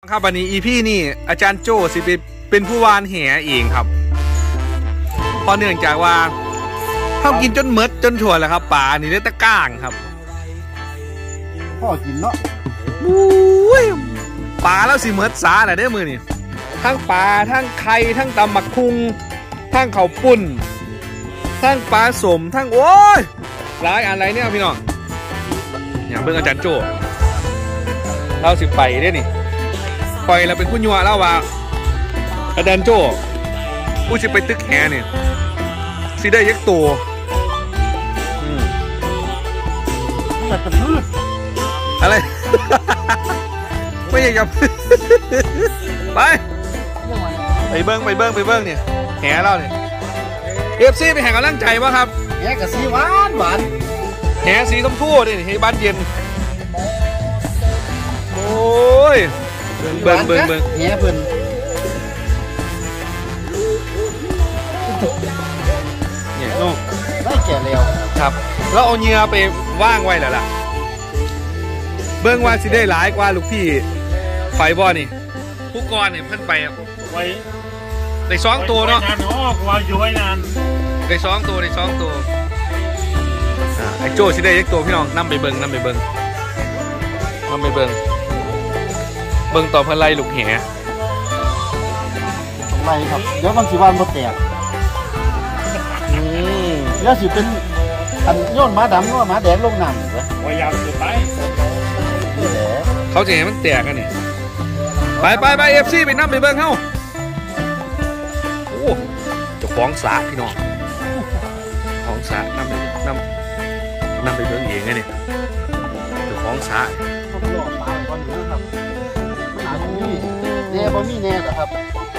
ครับวันนี้EPนี่อาจารย์โจ้สิเป็นผู้วานแหเองครับเพราะเนื่องจากว่าเขากินจนเมดจนถั่วแล้วครับป่านี่ได้ตะก้างครับพ่อกินเนาะอุ้ยป่าแล้วสิเมดสาแหละได้มือนี่ทั้งป่าทั้งไข่ทั้งตำหมักคุงทั้งข้าวปุ้นทั้งปลาสมทั้งโอ้ยหลายอะไรเนี่ยพี่น้องอย่างเบิ่งอาจารย์โจ้เราสิไปได้นี่ปล่อยเราเป็นผู้ยัวเล่าว่าอาจารย์โจ้ผู้สิไปตึกแหเนี่ยสิได้ยักตัวอะไร ไม่ใช่ยับ ไปเบิ้งเนี่ยแหเราเนี่ยFCไปแห่งกำลังใจวะครับแหกับสีหวานแหสีชมพูนี่ให้บ้านเย็นโอ้ยเบิ้งแหเพิ่นเนี่ยน้องได้แก่แล้วครับแล้วเอาเนื้อไปว่างไว้แล้วล่ะเบิ้งว่าสิได้หลายกว่าลูกพี่ไฟบอลนี่ผู้กรเนี่ยเพิ่นไปไว้ได้2 ตัวเนาะว่าอยู่ไว้นานได้2 ตัวไอ้โจ้สิได้ยักตัวพี่น้องนำไปเบิ้งต่อพันไลลูกแหไรครับเดี๋ยวบางทีวันหมดแตกแล้วสิเป็นอันโยนม้าดำก็ม้าแดงลงน้ำเหรอพยายามจะไปเขาจะเห็นมันแตกกันนี่ไปFC ไปนั่งไปเบิ้งเขาโอ้จะฟ้องสาพี่น้องฟ้องสานั่งไปเบิ้งเองไงนี่จะฟ้องสาแน่บ่มีแน่เหรอครับ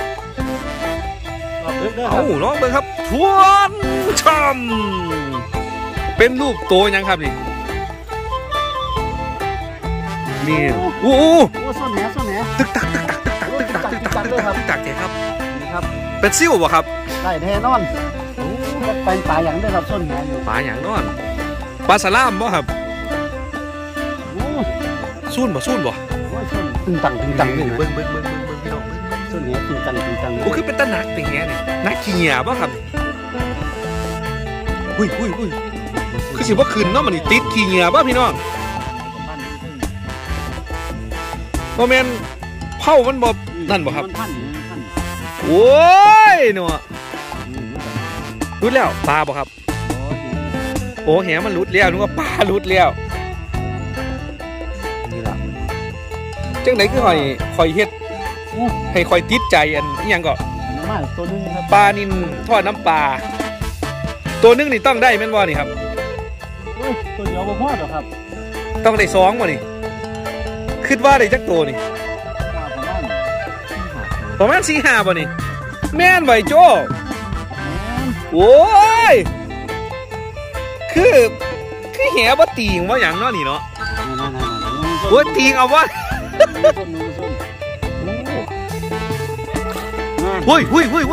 น้องเบิ้งครับทวนชมเป็นรูปโตยังครับนี่โอ้ส้นแหตึกตักเลยครับนี่ครับเป็นซิ่วบ่ครับได้แน่นอนเป็นปลาอย่างด้วยครับส้นแหอยู่ปลาอย่างนอนปลาสลามบ่ครับซุ่นบ่ตึงตังนี่เบิ้งพี่น้องส้นแหตึงตังโอ้คือเป็นตะนักเป็นแหนี่นักขี้เหนียวบ่ครับหุ้ยคือสิว่าขึ้นเนาะมันนี่ติดขี้เหนียวบ่พี่น้องโมเมนเผามันบ่นั่นบ่ครับโอ้ยเนาะรุดแล้วปลาบ่ครับโอ้แหมันรุดแล้วนึกว่าปลารุดแล้วนี่ล่ะจังไหนคือคอยเฮ็ดให้คอยติดใจอันนี้ยังก็ปลานิลทอดน้ำปลาตัวนึงนี่ต้องได้แม่นบ่นี่ครับตัวเดียวบ่พอหรอกครับต้องได้2บ่นี่คิดว่าได้จักตัวนี่ประมาณ4-5บ่นี่แม่นใบโจ้โอ้ยคือแหบ่ตีงว่าอย่างเนาะนี่เนาะโอ้ยตีงเอาวะเฮ้ย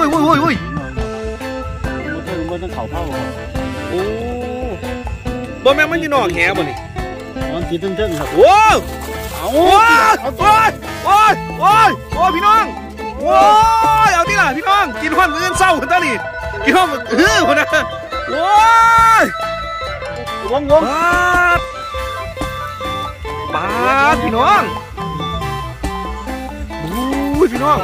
มันต้องเข่าเท่าโอ้บ่แม่นมันอยู่นอกแหบ่นี่มันสีตึ้งๆครับโอ้โอ้พี่น้องโอ้ยเอาที่ล่ะพี่น้องกินห้อนมื้อเศร้าคนตานี่กินห้อนคนนะโอ้ยงปาดพี่น้องโอ้ยพี่น้อง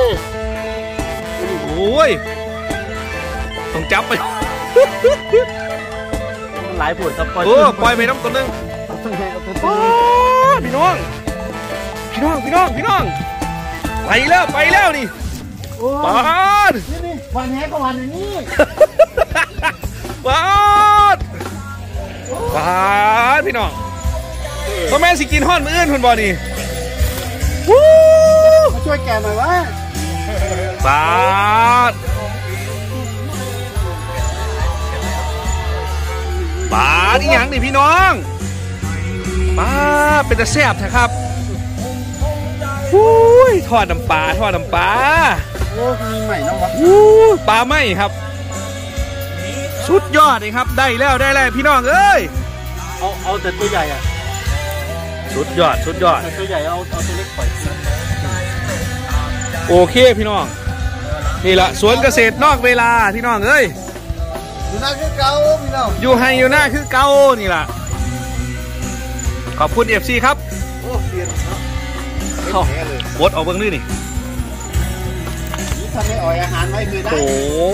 โอ้ยต้องจับไปหลายปวดครับปล่อยไปน้ำตัวนึงพี่น้องไปแล้วนี่ปาดวันแหก็วันนี้ปาดพี่น้องพ่อแม่สิกินห้อนมื้ออื่นคุณบอนี่มาช่วยแกหน่อยวะปาดอีหยังนี่พี่น้องปาดเป็นตะแซ่บใช่ครับทอดน้ำปลาโอ้มีใหม่นะวะปลาไหมครับสุดยอดเลยครับได้แล้วพี่น้องเอ้ยเอาแต่ตัวใหญ่อะสุดยอดตัวใหญ่เอาตัวเล็กปล่อยโอเคพี่น้องนี่ละสวนเกษตรนอกเวลาพี่น้องเอ้ยอยู่หน้าคือเก่าพี่น้องอยู่ให้อยู่หน้าคือเก่านี่ล่ะขอบคุณ FC ครับโอ้เปลี่ยนเนาะเข้าบดเอาเบิ้งนี่นี่นี่ทำให้อ่อยอาหารไว้มือได้โอ้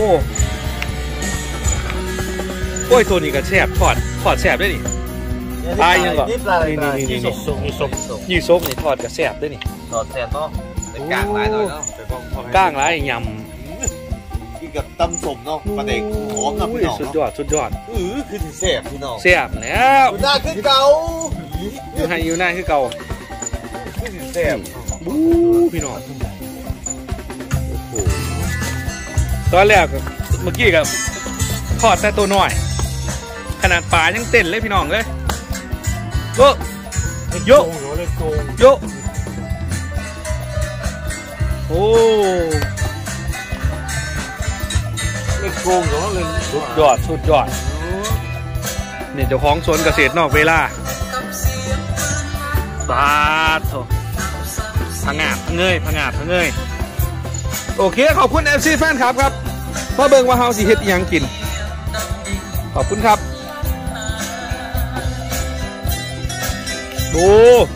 โอ้ยตัวนี้ก็แซ่บทอดแซ่บได้นี่ตายยังก่อนนี่ปลาอะไรนี่ยี่สกยี่สกยี่ซกนี่ทอดก็แซ่บได้นี่สอดแสบเนาะเป็นกลางหลายหน่อยเนาะเป็นของก้างไรยกินกับตำสมเนาะปลาเด็กหอมำนะพี่น้องสุดยอดสุดยอดคือถึงแสบพี่น้องแซ่บแล้วอยู่หน้าคือเก่าอยู่ให้อยู่หน้าคือเก่าคือถึงแสบบู๊พี่น้องตอนแรกเมื่อกี้กับทอดแต่ตัวน้อย ขนาดปลายังเต้นเลยพี่น้องเลยโยโยเลยโกงโยโอ้เลยโกงเหรอเลยสุดยอดสุดยอดนี่เจ้าของสวนเกษตรนอกเวลาบาดโถพังงาบเงยพังงาบเงยโอเคขอบคุณ FC แฟนครับครับมาเบิ่งว่าเฮาสิเฮ็ดอิหยังกินขอบคุณครับโอ้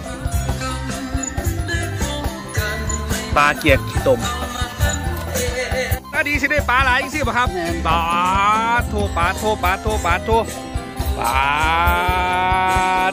ปลาเกียกขี้ตมน่าดีสิได้ปลาหลายจริงๆป่ะครับปลาโทปลาโทปลาโทปลาโทปลา